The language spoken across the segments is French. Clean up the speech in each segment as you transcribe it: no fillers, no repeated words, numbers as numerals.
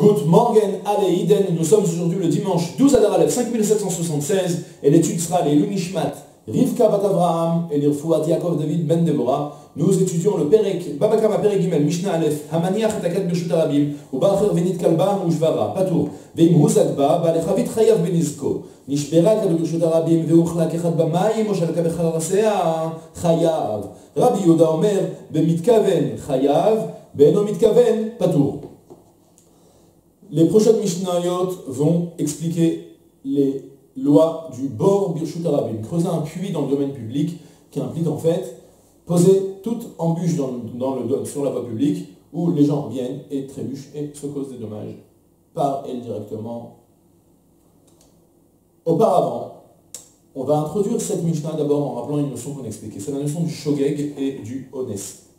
Good morning, allez, Iden, nous sommes aujourd'hui le dimanche 12 Adar Aleph 5776 et l'étude sera les Lunishmat, Rivka Bat Avraham et l'Irfouat Yaakov David Ben Deborah. Nous étudions le Perek, Babakama Perek Gimel, Mishnah Aleph, Hamaniach et Takat Beshut Arabim, ou Bacher Venit Kalba, ou Jvara, Patour, Veim Huzadba, Balechavit Chayav Benizko, Nishbera Kadu Beshut Arabim, Veuchla Kechat Bamayim, ou Shalka Becharasea, Chayav. Rabbi Yoda Omer, Bemitkaven, Chayav, Beno Mitkaven, Patour. Les prochaines Mishnayot vont expliquer les lois du bor birshut arabim, creuser un puits dans le domaine public qui implique en fait poser toute embûche sur la voie publique où les gens viennent et trébuchent et se causent des dommages par elle directement. Auparavant, on va introduire cette Mishnah d'abord en rappelant une notion qu'on expliquait, c'est la notion du shogeg et du ones.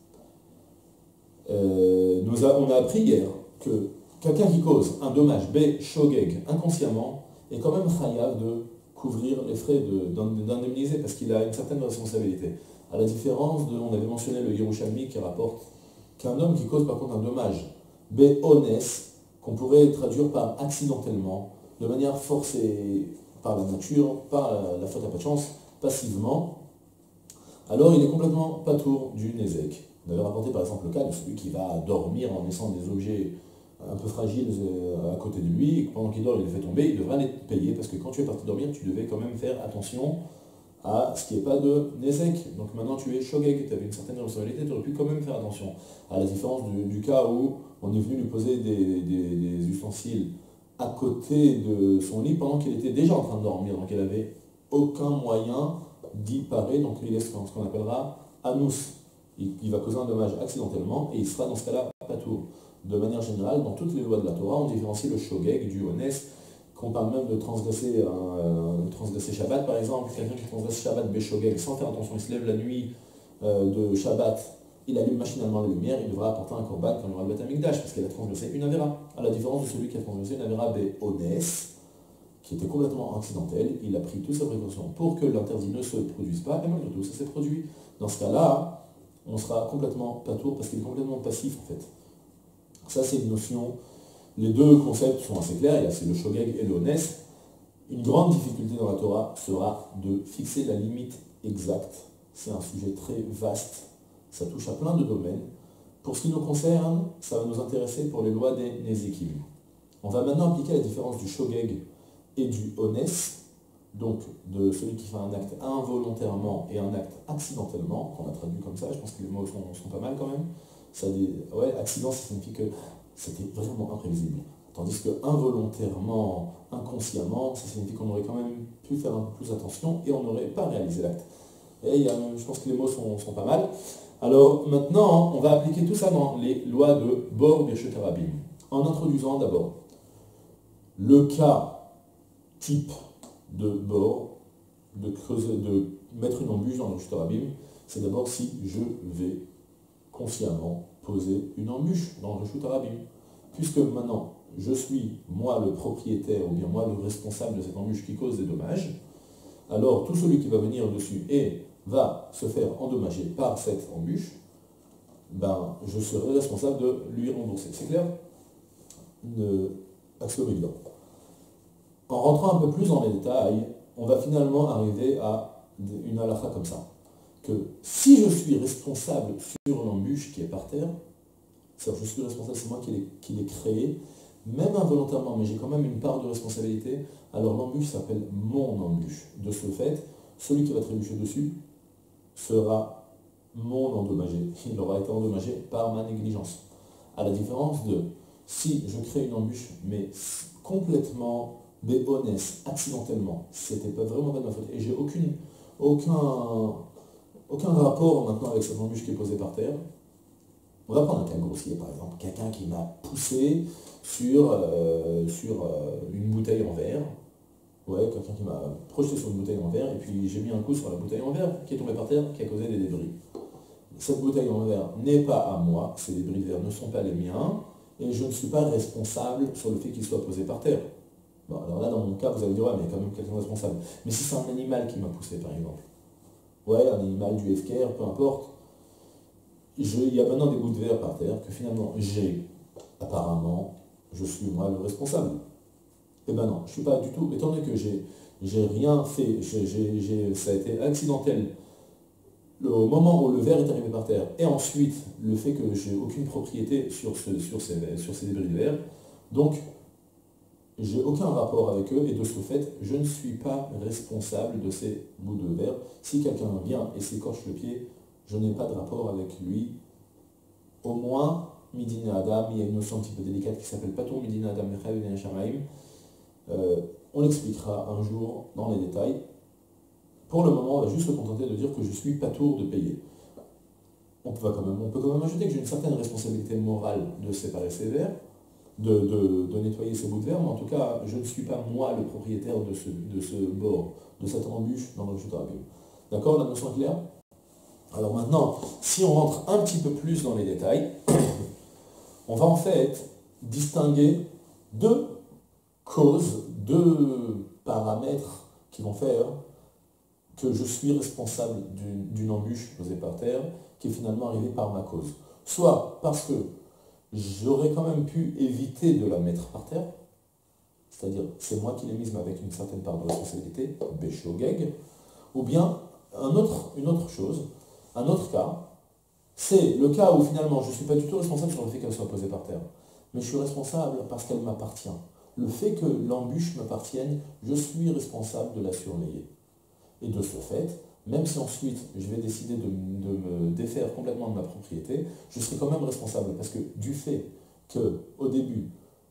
On a appris hier que quelqu'un qui cause un dommage shogeg inconsciemment est quand même chayav de couvrir les frais d'indemniser parce qu'il a une certaine responsabilité. À la différence de, on avait mentionné le Yerushalmi qui rapporte qu'un homme qui cause par contre un dommage ones, qu'on pourrait traduire par accidentellement, de manière forcée par la nature, par la faute à pas de chance, passivement, alors il est complètement patour du nezek. On avait rapporté par exemple le cas de celui qui va dormir en laissant des objets un peu fragiles à côté de lui, et que pendant qu'il dort, il les fait tomber, il devra les payer, parce que quand tu es parti dormir, tu devais quand même faire attention à ce qui n'est pas de nezek. Donc maintenant tu es shogeg, tu avais une certaine responsabilité, tu aurais pu quand même faire attention. À la différence du cas où on est venu lui poser des ustensiles à côté de son lit pendant qu'il était déjà en train de dormir, donc il n'avait aucun moyen d'y parer, donc il est ce qu'on appellera anus. Il va causer un dommage accidentellement, et il sera dans ce cas-là patour. De manière générale, dans toutes les lois de la Torah, on différencie le shogeg du ones, qu'on parle même de transgresser Shabbat par exemple. Quelqu'un qui transgresse Shabbat shogeg sans faire attention, il se lève la nuit de Shabbat, il allume machinalement la lumière, il devra apporter un korban quand il y aura le Beth Amikdash, parce qu'il a transgressé une avéra. À la différence de celui qui a transgressé une avéra ones, qui était complètement accidentel, il a pris toutes ses précautions pour que l'interdit ne se produise pas, et malgré tout, ça s'est produit. Dans ce cas-là, on sera complètement patour, parce qu'il est complètement passif en fait. Ça, c'est une notion. Les deux concepts sont assez clairs, c'est le shogeg et le ones. Une grande difficulté dans la Torah sera de fixer la limite exacte. C'est un sujet très vaste, ça touche à plein de domaines. Pour ce qui nous concerne, ça va nous intéresser pour les lois des Nézikim. On va maintenant appliquer la différence du shogeg et du ones, donc de celui qui fait un acte involontairement et un acte accidentellement, qu'on a traduit comme ça, je pense que les mots sont pas mal quand même. Accident, ça signifie que c'était vraiment imprévisible. Tandis que involontairement, inconsciemment, ça signifie qu'on aurait quand même pu faire un peu plus attention et on n'aurait pas réalisé l'acte. Et je pense que les mots sont pas mal. Alors maintenant, on va appliquer tout ça dans les lois de bor birshut arabim. En introduisant d'abord le cas type de bor, de mettre une embûche dans le birshut arabim, c'est d'abord si je vais consciemment poser une embûche dans le birshut arabim. Puisque maintenant, je suis moi le propriétaire ou bien moi le responsable de cette embûche qui cause des dommages, alors tout celui qui va venir dessus et va se faire endommager par cette embûche, je serai responsable de lui rembourser. C'est clair? Axiome évident. En rentrant un peu plus dans les détails, on va finalement arriver à une halakha comme ça, que si je suis responsable sur l'embûche qui est par terre, c'est-à-dire je suis responsable, c'est moi qui l'ai créé, même involontairement, mais j'ai quand même une part de responsabilité, alors l'embûche s'appelle mon embûche. De ce fait, celui qui va trébucher dessus sera mon endommagé. Il aura été endommagé par ma négligence. À la différence de, si je crée une embûche, mais complètement béonnes, accidentellement, c'était pas vraiment pas de ma faute, et j'ai aucun rapport maintenant avec cette embûche qui est posée par terre. On va prendre un cas grossier, par exemple, quelqu'un qui m'a poussé sur une bouteille en verre. Ouais, quelqu'un qui m'a projeté sur une bouteille en verre, et puis j'ai mis un coup sur la bouteille en verre qui est tombée par terre, qui a causé des débris. Cette bouteille en verre n'est pas à moi, ces débris de verre ne sont pas les miens, et je ne suis pas responsable sur le fait qu'ils soient posés par terre. Bon, alors là, dans mon cas, vous allez dire, ouais, mais il y a quand même quelqu'un responsable. Mais si c'est un animal qui m'a poussé, par exemple, ouais, un animal du FKR, peu importe, il y a maintenant des bouts de verre par terre que finalement j'ai apparemment je suis moi le responsable. Eh ben non, je ne suis pas du tout, étant donné que j'ai rien fait, ça a été accidentel au moment où le verre est arrivé par terre, et ensuite le fait que j'ai aucune propriété sur ces débris de verre, donc j'ai aucun rapport avec eux, et de ce fait, je ne suis pas responsable de ces bouts de verre. Si quelqu'un vient et s'écorche le pied, je n'ai pas de rapport avec lui. Au moins, Midina Adam, il y a une notion un petit peu délicate qui s'appelle Patour Midina Adam Mechav Midina Shamaim. On l'expliquera un jour dans les détails. Pour le moment, on va juste se contenter de dire que je suis patour de payer. On peut quand même ajouter que j'ai une certaine responsabilité morale de séparer ces verres, de nettoyer ces bouts de verre, mais en tout cas, je ne suis pas moi le propriétaire de ce bord, de cette embûche dans le Reshut Harabim. D'accord, la notion est claire? Alors maintenant, si on rentre un petit peu plus dans les détails, on va en fait distinguer deux causes, deux paramètres qui vont faire que je suis responsable d'une embûche posée par terre qui est finalement arrivée par ma cause. Soit parce que j'aurais quand même pu éviter de la mettre par terre, c'est-à-dire c'est moi qui l'ai mise mais avec une certaine part de responsabilité, Béchogeg, ou bien une autre chose, un autre cas, c'est le cas où finalement je ne suis pas du tout responsable sur le fait qu'elle soit posée par terre, mais je suis responsable parce qu'elle m'appartient. Le fait que l'embûche m'appartienne, je suis responsable de la surveiller. Et de ce fait, même si ensuite je vais décider de me défaire complètement de ma propriété, je serai quand même responsable parce que du fait qu'au début,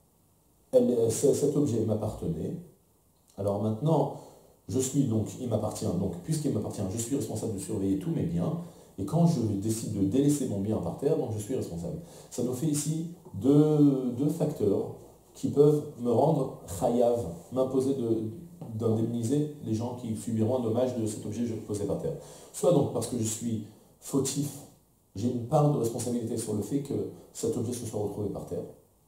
cet objet m'appartenait, alors maintenant, il m'appartient, donc puisqu'il m'appartient, je suis responsable de surveiller tous mes biens, et quand je décide de délaisser mon bien par terre, donc je suis responsable. Ça nous fait ici deux facteurs qui peuvent me rendre chayav, m'imposer d'indemniser les gens qui subiront un dommage de cet objet posé par terre. Soit donc parce que je suis fautif, j'ai une part de responsabilité sur le fait que cet objet se soit retrouvé par terre.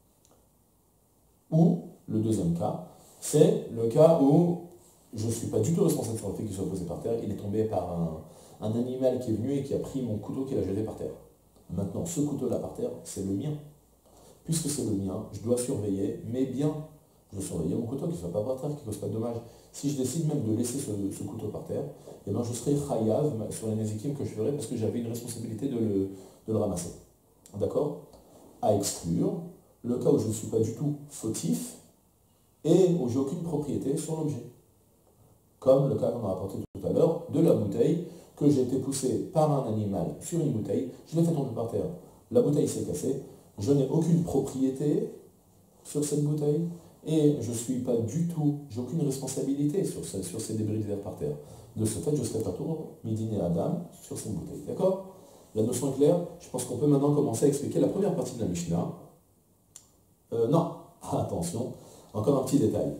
Ou, le deuxième cas, c'est le cas où je ne suis pas du tout responsable sur le fait qu'il soit posé par terre, il est tombé par un animal qui est venu et qui a pris mon couteau qui l'a jeté par terre. Maintenant, ce couteau-là par terre, c'est le mien. Puisque c'est le mien, je dois surveiller mes biens. Je dois surveiller mon couteau, qu'il ne soit pas par terre, qu'il ne cause pas de dommages. Si je décide même de laisser ce couteau par terre, eh ben je serai chayav sur les nézikim que je ferai parce que j'avais une responsabilité de le ramasser. D'accord? À exclure le cas où je ne suis pas du tout fautif et où j'ai aucune propriété sur l'objet. Comme le cas qu'on a rapporté tout à l'heure de la bouteille, que j'ai été poussé par un animal sur une bouteille, je l'ai fait tomber par terre. La bouteille s'est cassée, je n'ai aucune propriété sur cette bouteille et je suis pas du tout, j'ai aucune responsabilité sur ces débris de verre par terre. De ce fait, je serai pas tour Midine Adam sur cette bouteille. D'accord? La notion est claire. Je pense qu'on peut maintenant commencer à expliquer la première partie de la Mishnah. Non, attention, encore un petit détail.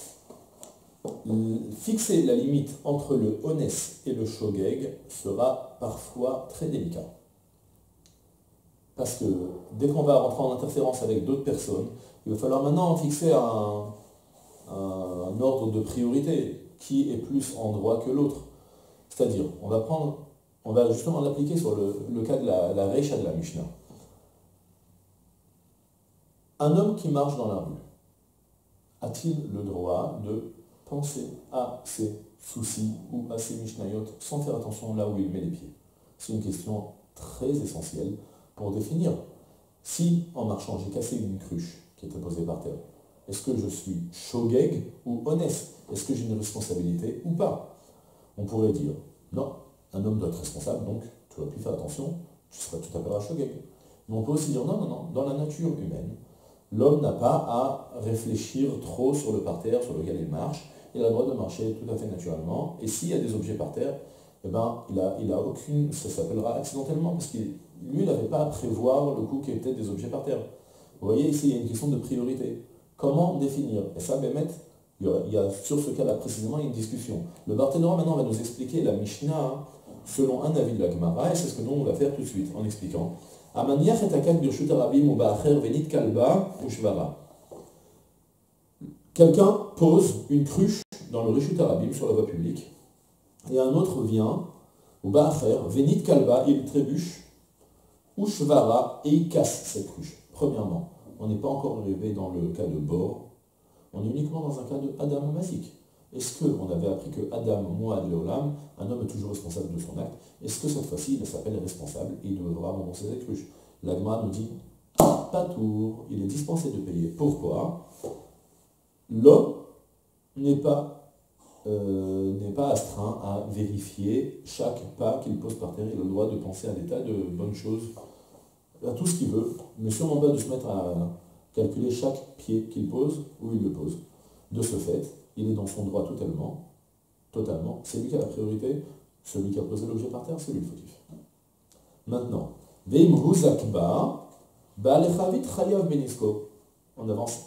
Fixer la limite entre le Ones et le Shogeg sera parfois très délicat. Parce que dès qu'on va rentrer en interférence avec d'autres personnes, il va falloir maintenant fixer un ordre de priorité qui est plus en droit que l'autre. C'est-à-dire, on va justement l'appliquer sur le cas de la Reisha de la Mishnah. Un homme qui marche dans la rue, a-t-il le droit de penser à ses soucis ou à ses Mishnayot sans faire attention là où il met les pieds? C'est une question très essentielle pour définir. Si, en marchant, j'ai cassé une cruche qui était posée par terre, est-ce que je suis shogeg ou honnête? Est-ce que j'ai une responsabilité ou pas? On pourrait dire, non, un homme doit être responsable, donc tu dois plus faire attention, tu seras tout à fait un shogeg. Mais on peut aussi dire, non, dans la nature humaine, l'homme n'a pas à réfléchir trop sur le parterre sur lequel il marche, il a le droit de marcher tout à fait naturellement, et s'il y a des objets par terre, eh ben, il a aucune, ça s'appellera accidentellement, parce qu'il lui n'avait pas à prévoir le coup qu'il y ait peut-être des objets par terre. Vous voyez, ici, il y a une question de priorité. Comment définir? Et ça, Bémet, il y a sur ce cas-là précisément une discussion. Le Barthénora maintenant va nous expliquer la Mishnah selon un avis de la Gemara, et c'est ce que nous on va faire tout de suite en expliquant. Amaniach et akak birshut harabim ou ba'acher venit kalba ou shvara. Quelqu'un pose une cruche dans le Reshut Harabim sur la voie publique, et un autre vient, ou ba'acher venit kalba, il trébuche, ou shvara, et il casse cette cruche. Premièrement, on n'est pas encore arrivé dans le cas de Bor, on est uniquement dans un cas de Adam Mazik. Est-ce qu'on avait appris que Adam, Moad, Leolam, un homme est toujours responsable de son acte? Est-ce que cette fois-ci, il s'appelle responsable et il devra rembourser ses cruches? L'Agma nous dit, pas tour, il est dispensé de payer. Pourquoi? L'homme n'est pas astreint à vérifier chaque pas qu'il pose par terre. Il a le droit de penser à des tas de bonnes choses, à tout ce qu'il veut, mais sûrement pas de se mettre à calculer chaque pied qu'il pose, où il le pose. De ce fait, il est dans son droit totalement. C'est lui qui a la priorité, celui qui a posé l'objet par terre, c'est lui le fautif. Maintenant, Veim Huzakba, Baalechavit Chayav Benisko. On avance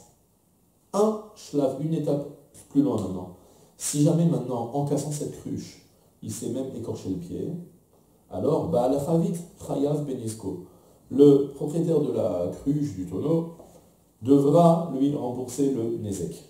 un shlav, une étape plus loin maintenant. Si jamais maintenant, en cassant cette cruche, il s'est même écorché le pied, alors Baalechavit Chayav Benisko. Le propriétaire de la cruche, du tonneau, devra lui rembourser le Nezek.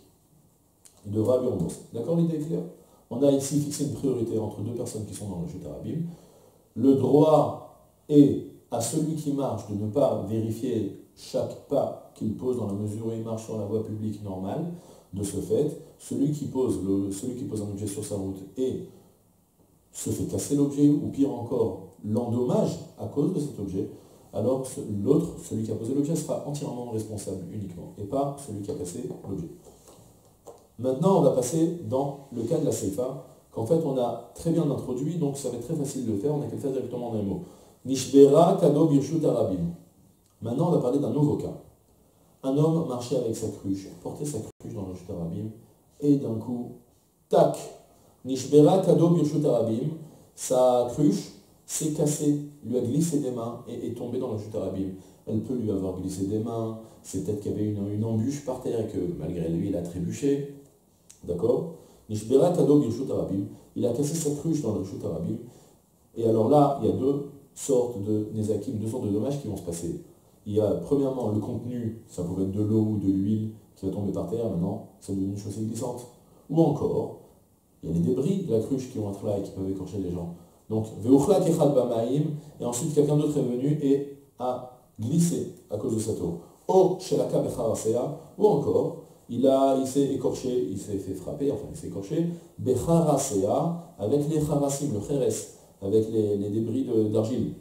Il devra lui rembourser. D'accord, l'idée est claire? On a ici fixé une priorité entre deux personnes qui sont dans le Chut Arabim. Le droit est à celui qui marche de ne pas vérifier chaque pas qu'il pose dans la mesure où il marche sur la voie publique normale. De ce fait, celui qui pose un objet sur sa route et se fait casser l'objet, ou pire encore, l'endommage à cause de cet objet, alors l'autre, celui qui a posé l'objet, sera entièrement responsable uniquement, et pas celui qui a cassé l'objet. Maintenant, on va passer dans le cas de la Seifa, qu'en fait on a très bien introduit, donc ça va être très facile de le faire, on n'a qu'à le faire directement dans les mots. Nishbera kado birshut arabim. Maintenant, on va parler d'un nouveau cas. Un homme marchait avec sa cruche, portait sa cruche dans le Chut Arabim, et d'un coup, tac, Nishbera kado birshut arabim, sa cruche s'est cassée, lui a glissé des mains et est tombée dans le Chut Arabim. Elle peut lui avoir glissé des mains, c'est peut-être qu'il y avait une embûche par terre et que malgré lui, il a trébuché. D'accord? Nishbera kado birshut arabim, il a cassé sa cruche dans le Chut Arabim, et alors là, il y a deux sortes de nezakim, deux sortes de dommages qui vont se passer. Il y a premièrement le contenu, ça pourrait être de l'eau ou de l'huile qui va tomber par terre, maintenant c'est devenu une chaussée glissante. Ou encore, il y a les débris de la cruche qui vont être là et qui peuvent écorcher les gens. Donc, ve'uchla kechad ba'maim, et ensuite quelqu'un d'autre est venu et a glissé à cause de cette eau. O shelaka becharasea, ou encore, il s'est écorché, il s'est fait frapper, enfin il s'est écorché, becharasea, avec les charasim, le cheres, avec les débris d'argile.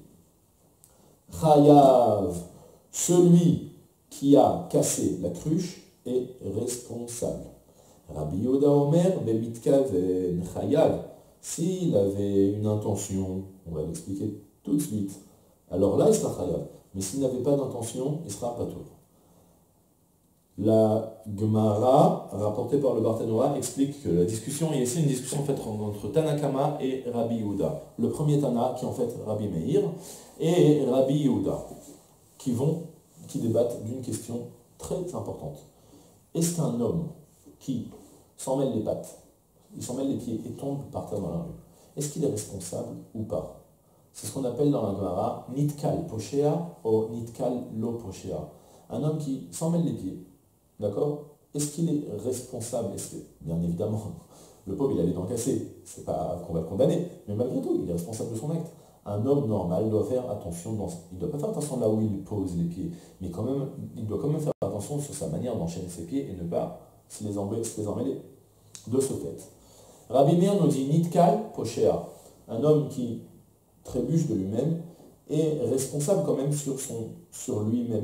Chayav, celui qui a cassé la cruche est responsable. Rabbi Yehuda Omer, Bemitkaven Chayav, s'il avait une intention, on va l'expliquer tout de suite, alors là il sera Chayav. Mais s'il n'avait pas d'intention, il sera Patour. La Gemara, rapportée par le Barthénoa, explique que la discussion, il y a ici une discussion en fait entre Tanakama et Rabbi Yehuda. Le premier Tana, qui est en fait Rabbi Meir, et Rabbi Yehuda, qui débattent d'une question très importante. Est-ce qu'un homme qui s'en mêle les pattes, il s'en mêle les pieds et tombe par terre dans la rue, est-ce qu'il est responsable ou pas? C'est ce qu'on appelle dans la Gemara Nitkal Poshea ou Nitkal Lo Poshea. Un homme qui s'en mêle les pieds, d'accord? Est-ce qu'il est responsable? Bien évidemment, le pauvre il a les dents cassées, c'est pas qu'on va le condamner, mais malgré tout, il est responsable de son acte. Un homme normal doit faire attention, il ne doit pas faire attention là où il pose les pieds, mais quand même, il doit quand même faire attention sur sa manière d'enchaîner ses pieds et ne pas se les emmêler. De ce fait, Rabbi Meir nous dit Nitkal Poshea, un homme qui trébuche de lui-même est responsable quand même sur lui-même,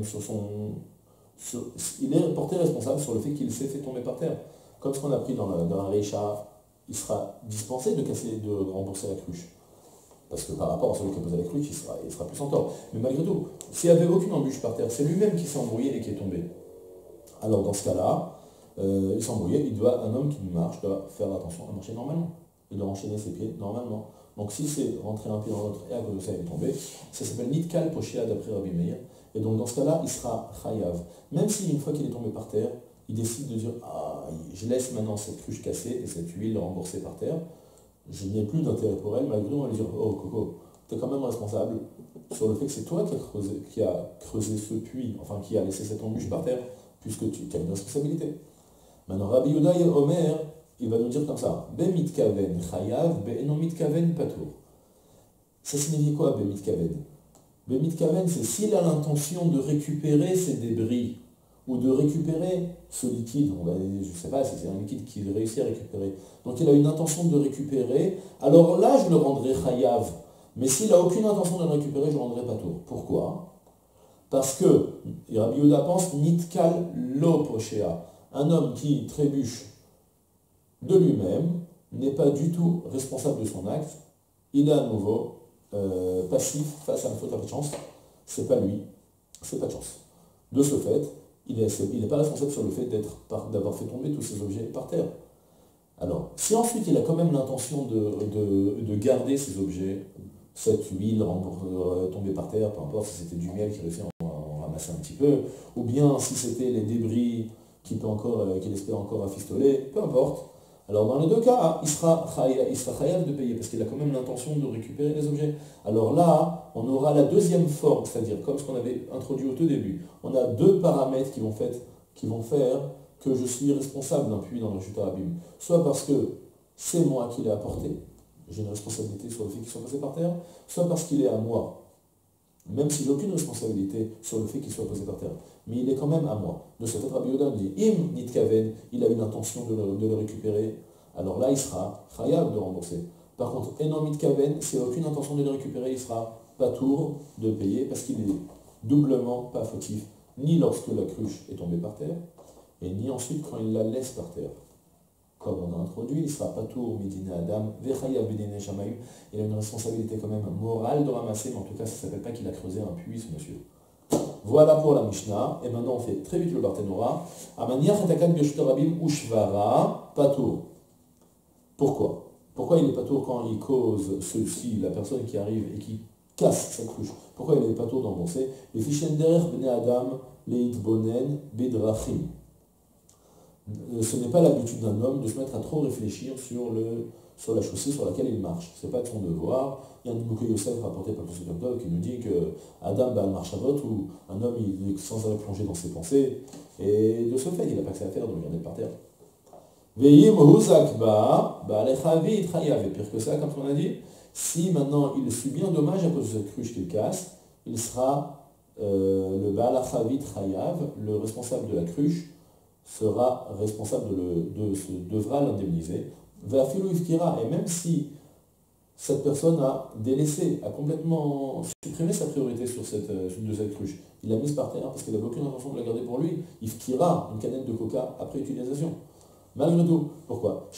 il est porté responsable sur le fait qu'il s'est fait tomber par terre. Comme ce qu'on a pris dans la Reisha, il sera dispensé de rembourser la cruche. Parce que par rapport à celui qui a posé la cruche, il sera plus en tort. Mais malgré tout, s'il n'y avait aucune embûche par terre, c'est lui-même qui s'est embrouillé et qui est tombé. Alors dans ce cas-là, il s'est embrouillé, un homme qui marche doit faire attention à marcher normalement. Il doit enchaîner ses pieds normalement. Donc si c'est rentrer un pied dans l'autre et à cause de ça il est tombé, ça s'appelle Nitkal Poshea d'après Rabbi Meir. Et donc dans ce cas-là, il sera Chayav. Même si une fois qu'il est tombé par terre, il décide de dire je laisse maintenant cette cruche cassée et cette huile remboursée par terre, je n'ai plus d'intérêt pour elle, malgré tout on va lui dire Coco, tu es quand même responsable sur le fait que c'est toi qui a creusé ce puits, enfin qui a laissé cette embûche par terre, puisque tu as une responsabilité. Maintenant Rabbi Yehuda et Omer, il va nous dire comme ça, Bemitkaven Chayav, Be'enon Mitkaven Patour. Ça signifie quoi Bemitkaven? Bemitkaven, c'est s'il a l'intention de récupérer ces débris ou de récupérer ce liquide, je ne sais pas si c'est un liquide qu'il réussit à récupérer, donc il a une intention de récupérer, alors là je le rendrai chayav, mais s'il n'a aucune intention de le récupérer, je ne le rendrai pas tour. Pourquoi? Parce que, Rabbi Yehuda pense, nitkal lo poshea, un homme qui trébuche de lui-même n'est pas du tout responsable de son acte, il est à nouveau passif face à une faute à de chance, c'est pas lui, c'est pas de chance. De ce fait, il n'est pas responsable sur le fait d'avoir fait tomber tous ces objets par terre. Alors, si ensuite il a quand même l'intention de garder ces objets, cette huile tombée par terre, peu importe si c'était du miel qui réussit à en ramasser un petit peu, ou bien si c'était les débris qu'il espère encore rafistoler, peu importe. Alors dans les deux cas, il sera chayav de payer, parce qu'il a quand même l'intention de récupérer les objets. Alors là, on aura la deuxième forme, c'est-à-dire comme ce qu'on avait introduit au tout début. On a deux paramètres qui vont faire que je suis responsable d'un puits dans le Reshut HaRabim. Soit parce que c'est moi qui l'ai apporté, j'ai une responsabilité sur le fait qu'il soit passé par terre, soit parce qu'il est à moi, même si j'ai aucune responsabilité sur le fait qu'il soit posé par terre. Mais il est quand même à moi. De ce fait, Rabbi Yehuda dit, im nitkaven, il a une intention de le récupérer, alors là, il sera chayav de rembourser. Par contre, enom nitkaven, s'il n'a aucune intention de le récupérer, il sera patour de payer, parce qu'il est doublement pas fautif, ni lorsque la cruche est tombée par terre, et ni ensuite quand il la laisse par terre. Comme on a introduit, il ne sera patour midine Adam, vechayav bedine shamaim, il a une responsabilité quand même morale de ramasser, mais en tout cas, ça ne s'appelle pas qu'il a creusé un puits, ce monsieur. Voilà pour la Mishnah, et maintenant on fait très vite le Barthénora. Amaniach etakan b'Reshut HaRabim ushvara patour. Pourquoi il est patour quand il cause ceci, la personne qui arrive et qui casse sa cruche? Pourquoi il est patour d'embourser? Les fichen derech bnei Adam leitbonen bedrachim. Ce n'est pas l'habitude d'un homme de se mettre à trop réfléchir sur la chaussée sur laquelle il marche. Ce n'est pas de son devoir. Il y a un Bouké Yosef rapporté par le Tosfot Yom qui nous dit que Adam Baal Marchavot, où un homme il est sans arrêt plongé dans ses pensées, et de ce fait, il n'a pas que ça à faire de regarder par terre. Ve'im huzakba, ba'alechavi itchayav. Et pire que ça, comme on a dit, si maintenant il subit un dommage à cause de cette cruche qu'il casse, il sera le ba'alechavi itchayav, le responsable de la cruche, sera responsable devra l'indemniser. Ve'afilu ifkira, et même si cette personne a délaissé, a complètement supprimé sa priorité de cette cruche, il l'a mise par terre parce qu'il n'avait aucune intention de la garder pour lui, ifkira, une canette de coca après utilisation. Malgré tout, pourquoi?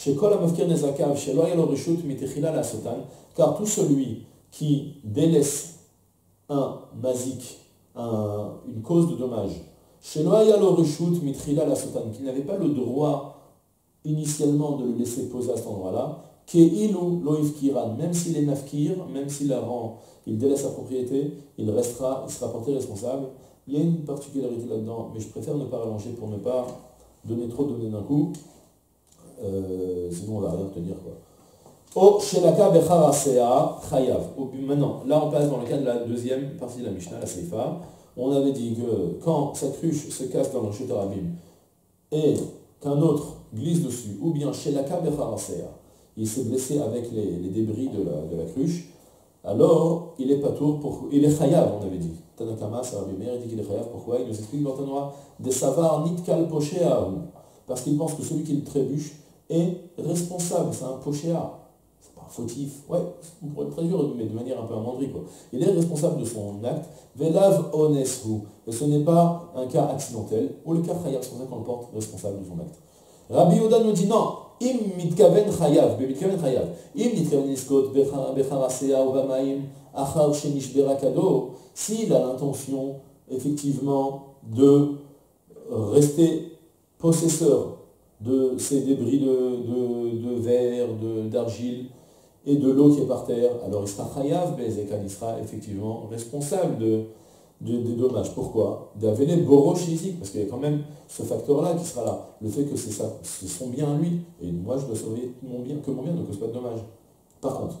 Car tout celui qui délaisse un mazik, une cause de dommage, qui n'avait pas le droit initialement de le laisser poser à cet endroit-là, même s'il est nafkir, même s'il il délaisse sa propriété, il sera porté responsable. Il y a une particularité là-dedans, mais je préfère ne pas rallonger pour ne pas donner d'un coup, sinon on va rien retenir quoi. O shelaka becharasea chayav. Maintenant, là on passe dans le cas de la deuxième partie de la Mishnah, la Seifa. On avait dit que quand sa cruche se casse dans le Reshut HaRabim et qu'un autre glisse dessus, ou bien shelaka becharasea, il s'est blessé avec les débris de la cruche, alors il est patour, il est chayav, on avait dit. Tanakama, ça Rabbi Meir, il dit qu'il est chayav, pourquoi? Il nous explique dans Tanora, des savar nitkal poshéa, parce qu'il pense que celui qui le trébuche est responsable, c'est un poshéa, c'est pas un fautif, ouais, on pourrait le traduire, mais de manière un peu amendrie, quoi. Il est responsable de son acte, velav oneshu, et ce n'est pas un cas accidentel, ou le cas chayav, c'est pour ça qu'on le porte responsable de son acte. Rabbi Yehuda nous dit non, im mitkaven chayav, mitkaven chayav, im mitkaven niskot becharasea ou bamaim achar shenishbera kado, s'il a l'intention effectivement de rester possesseur de ces débris de verre, d'argile et de l'eau qui est par terre, alors il sera chayav bezekan, il sera effectivement responsable des dommages. Pourquoi? D'aveler borosh physique, parce qu'il y a quand même ce facteur-là qui sera là. Le fait que c'est son bien à lui, et moi je dois sauver que mon bien ne cause pas de dommages. Par contre,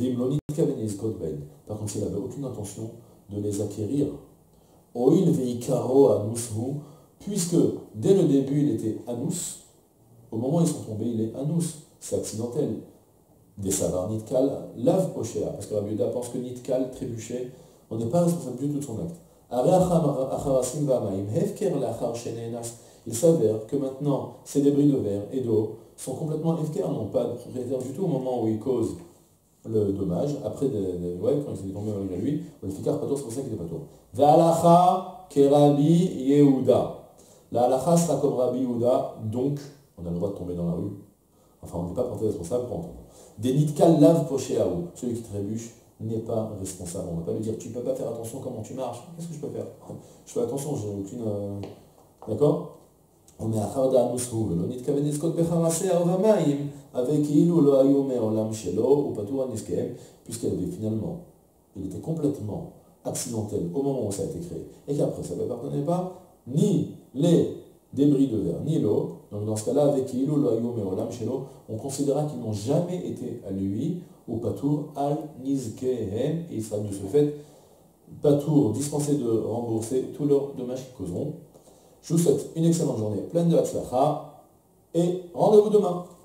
s'il n'avait aucune intention de les acquérir, oil veikaro anushu, puisque dès le début il était anus, au moment où ils sont tombés, il est anus, c'est accidentel. Des savars nitkal, lave poshéa, parce que Rabbi Yehuda pense que nitkal, trébucher, on n'est pas responsable du tout de son acte. Il s'avère que maintenant, ces débris de verre et d'eau sont complètement efker, n'ont pas de propriétaire du tout au moment où ils causent le dommage, après, quand ils sont tombés malgré lui, on efficace pas c'est pour ça qu'il était pas tôt. Ve'alacha kerabi Yehuda. La halacha sera comme Rabbi Yehuda, donc on a le droit de tomber dans la rue. Enfin, on n'est pas porté responsable pour entendre. Des nitkal lave poshéaou. Celui qui trébuche n'est pas responsable. On ne va pas lui dire tu ne peux pas faire attention comment tu marches. Qu'est-ce que je peux faire? Je fais attention, j'ai aucune. D'accord? On est à Kharda Mousrou, le nitkaven eskot becharasé avamaim, avec ilu lo ayome olam shelo, ou patour aniskem, puisqu'elle avait finalement, il était complètement accidentel au moment où ça a été créé, et qu'après ça ne appartenait pas ni les débris de verre, ni l'eau. Donc dans ce cas-là, avec ilu lo ayome olam shelo, on considérera qu'ils n'ont jamais été à lui, ou patour al nizkehen, et il sera de ce fait patour dispensé de rembourser tous leurs dommages qu'ils causeront. Je vous souhaite une excellente journée pleine de Hatzlacha et rendez-vous demain.